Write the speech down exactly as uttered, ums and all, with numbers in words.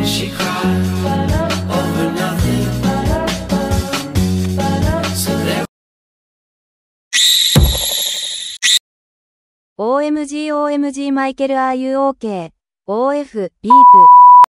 she cried over nothing. So there オーエムジー オーエムジー マイケル Are you OK? オーエフ ビープ